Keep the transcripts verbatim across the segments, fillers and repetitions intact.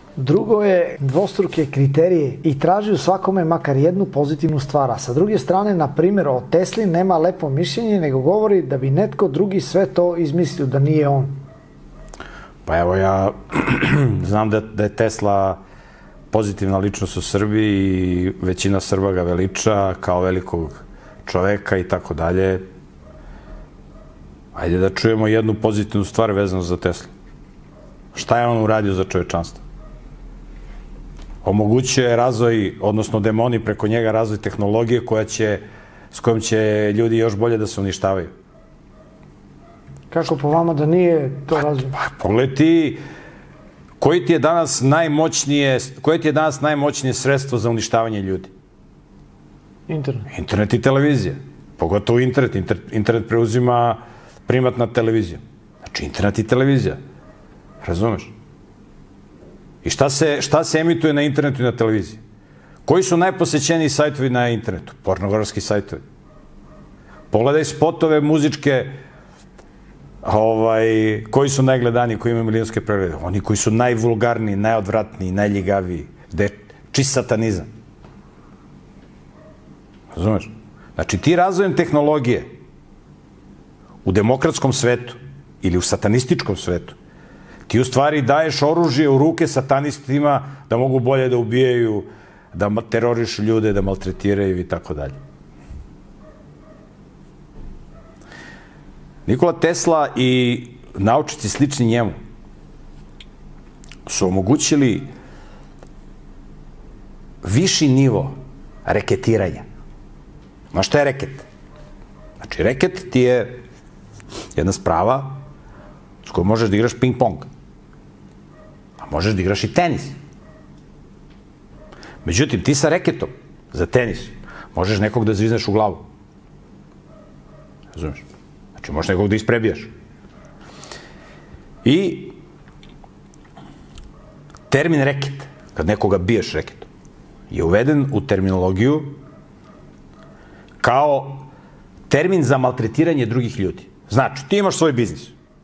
Drugo je dvostruke kriterije i traži u svakome makar jednu pozitivnu stvar. A sa druge strane, na primjer, o Tesli nema lepo mišljenje, nego govori da bi netko drugi sve to izmislio, da nije on. Pa evo, ja znam da, da je Tesla pozitivna ličnost u Srbiji i većina Srba ga veliča kao velikog čoveka i tako dalje. Ajde da čujemo jednu pozitivnu stvar vezanu za Teslu. Šta je on uradio za čovečanstvo? Omogućio je razvoj, odnosno demoni preko njega razvoj tehnologije koja će, s kojom će ljudi još bolje da se uništavaju. Kako po vama da nije to razvoj? Pa, pogledaj ti, koji ti je danas najmoćnije, koje ti je danas najmoćnije sredstvo za uništavanje ljudi? Internet. Internet i televizija. Pogotovo internet. Inter, internet preuzima primat nad televizijom. Znači, internet i televizija. Razumeš? I šta se, šta se emituje na internetu i na televiziji? Koji su najposećeniji sajtovi na internetu? Pornografski sajtovi. Pogledaj spotove muzičke, ovaj, koji su najgledaniji, koji imaju milijonske preglede. Oni koji su najvulgarniji, najodvratniji, najljigaviji. Gde je čist satanizam. Razumeš? Znači, ti razvojem tehnologije u demokratskom svetu ili u satanističkom svetu, ti u stvari daješ oružje u ruke satanistima da mogu bolje da ubijaju, da terorišu ljude, da maltretiraju i tako dalje. Nikola Tesla i naučnici slični njemu su omogućili viši nivo reketiranja. Ma šta je reket? Znači, reket ti je jedna sprava s kojom možeš da igraš ping-pong. A možeš da igraš i tenis. Međutim, ti sa reketom za tenis možeš nekog da zvizneš u glavu. Razumiješ? Znači, možeš nekog da isprebijaš. I termin reket, kad nekoga biješ reketom, je uveden u terminologiju kao termin za maltretiranje drugih ljudi. Znači, ti imaš svoj biznis.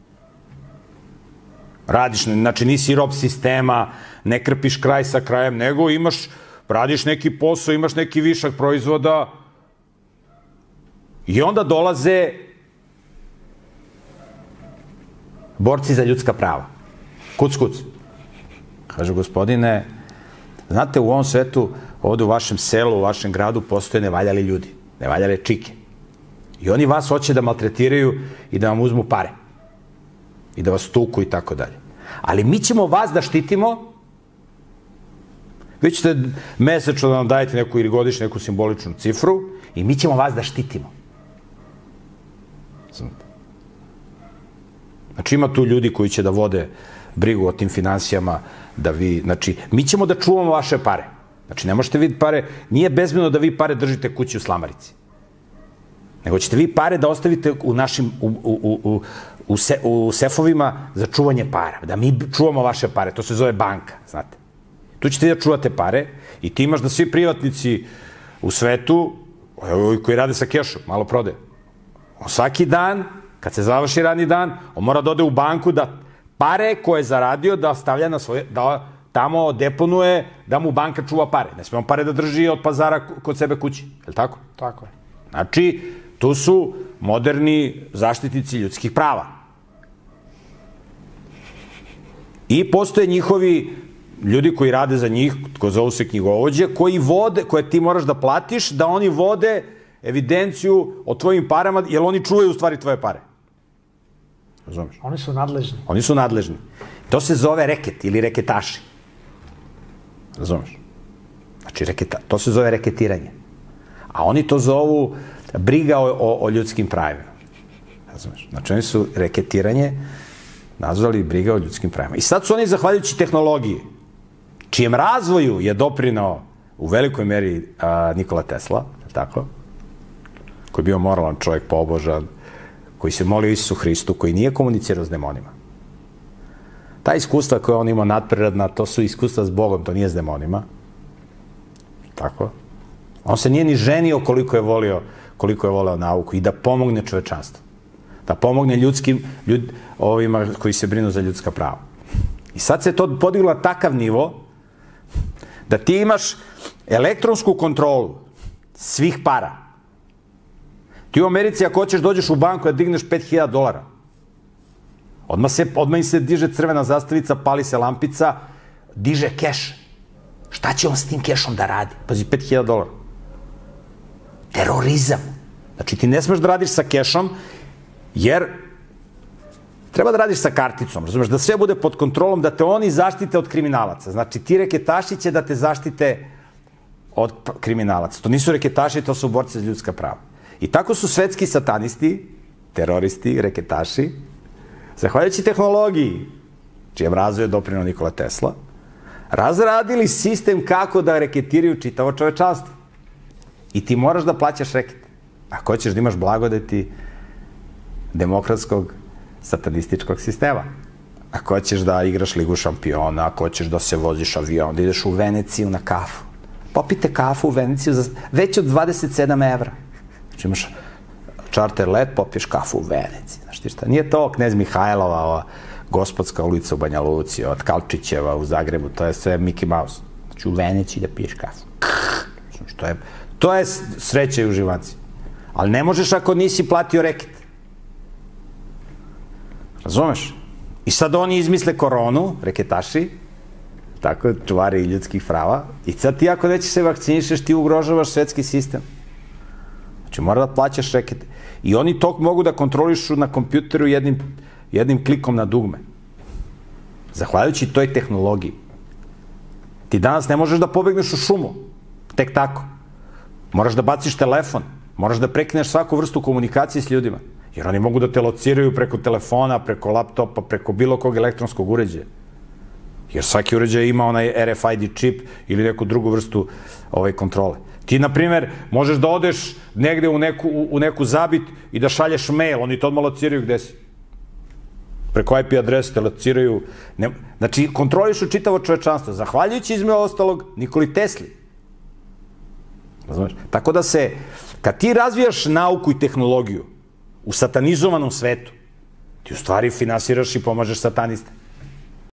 Radiš, znači nisi rob sistema, ne krpiš kraj sa krajem, nego imaš, radiš neki posao, imaš neki višak proizvoda i onda dolaze borci za ljudska prava. Kuc, kuc. Kaže, gospodine, znate, u ovom svetu, ovde u vašem selu, u vašem gradu, postoje nevaljali ljudi, nevaljale čike. I oni vas hoće da maltretiraju i da vam uzmu pare. I da vas tuku i tako dalje. Ali mi ćemo vas da štitimo, vi ćete mesečno da nam dajete neku ili godišnju neku simboličnu cifru i mi ćemo vas da štitimo. Znači, ima tu ljudi koji će da vode brigu o tim finansijama, da vi, znači, mi ćemo da čuvamo vaše pare. Znači, ne možete vi pare, nije bezbedno da vi pare držite kući u slamarici. Nego ćete vi pare da ostavite u našim, u, u, u, u, se, u sefovima za čuvanje para. Da mi čuvamo vaše pare. To se zove banka, znate. Tu ćete da čuvate pare i ti imaš da svi privatnici u svetu, koji rade sa kešom, malo prode. On svaki dan, kad se završi radni dan, on mora da ode u banku da pare koje je zaradio da stavlja na svoje, da tamo deponuje, da mu banka čuva pare. Ne smije on pare da drži od pazara kod sebe kući. Je li tako? Tako je. Znači, tu su moderni zaštitnici ljudskih prava. I postoje njihovi ljudi koji rade za njih, ko zovu se knjigovođe, koji vode, koje ti moraš da platiš, da oni vode evidenciju o tvojim parama, jer oni čuvaju u stvari tvoje pare. Razumeš? Oni su nadležni. Oni su nadležni. To se zove reket ili reketaši. Razumeš? Znači, reketa, to se zove reketiranje. A oni to zovu briga o, o, o ljudskim pravima. Razumeš? Znači, oni su reketiranje nazvali briga o ljudskim pravima. I sad su oni, zahvaljujući tehnologiji, čijem razvoju je doprinao u velikoj meri a, Nikola Tesla, tako, koji je bio moralan čovjek, pobožan, koji se molio Isusu Hristu, koji nije komunicirao s demonima. Ta iskustva koja on ima nadprirodna, to su iskustva s Bogom, to nije s demonima. Tako. On se nije ni ženio koliko je volio, koliko je voleo nauku i da pomogne čovečanstvu. Da pomogne ljudskim, ljud, ovima koji se brinu za ljudska prava. I sad se to podiglo na takav nivo da ti imaš elektronsku kontrolu svih para. Ti u Americi, ako hoćeš dođeš u banku da digneš pet hiljada dolara, odmah, se, odmah im se diže crvena zastavica, pali se lampica, diže keš. Šta će on s tim kešom da radi? Pazi, pet hiljada dolara. Terorizam. Znači, ti ne smeš da radiš sa kešom, jer treba da radiš sa karticom, razumeš, da sve bude pod kontrolom, da te oni zaštite od kriminalaca. Znači, ti reketaši će da te zaštite od kriminalaca. To nisu reketaši, to su borci za ljudska prava. I tako su svetski satanisti, teroristi, reketaši, zahvaljujući tehnologiji, čijem razvoju je doprineo Nikola Tesla, razradili sistem kako da reketiraju čitavo čovečanstvo. I ti moraš da plaćaš reket. Ako hoćeš da imaš blagodeti demokratskog satanističkog sistema. Ako hoćeš da igraš Ligu šampiona, ako hoćeš da se voziš avion, da ideš u Veneciju na kafu. Popite kafu u Veneciju za već od dvadeset sedam evra. Znači imaš čarter let, popiješ kafu u Veneciji. Znaš ti šta? Nije to Knez Mihajlova, ova Gospodska ulica u Banja Luci, od Kalčićeva u Zagrebu, to je sve Mickey Mouse. Znači u Veneciji da piješ kafu. To je, to je sreća i uživanci. Ali ne možeš ako nisi platio reket. Razumeš? I sad oni izmisle koronu, reketaši, tako, čuvari ljudskih prava, i sad ti ako nećeš se vakcinišeš, ti ugrožavaš svetski sistem. Znači, mora da plaćaš reket. I oni to mogu da kontrolišu na kompjuteru jednim, jednim klikom na dugme. Zahvaljujući toj tehnologiji. Ti danas ne možeš da pobegneš u šumu. Tek tako. Moraš da baciš telefon. Moraš da prekineš svaku vrstu komunikacije s ljudima. Jer oni mogu da te lociraju preko telefona, preko laptopa, preko bilo kog elektronskog uređaja. Jer svaki uređaj ima onaj R F I D čip ili neku drugu vrstu ovaj, kontrole. Ti, na primer, možeš da odeš negde u neku, u neku zabit i da šalješ mail, oni to odmah lociraju gde si. Preko I P adrese te lociraju. Ne, znači, kontrolišu čitavo čovečanstvo. Zahvaljujući, između ostalog, Nikoli Tesli. Razumeš? Tako da se, kad ti razvijaš nauku i tehnologiju u satanizovanom svetu, ti u stvari finansiraš i pomažeš sataniste.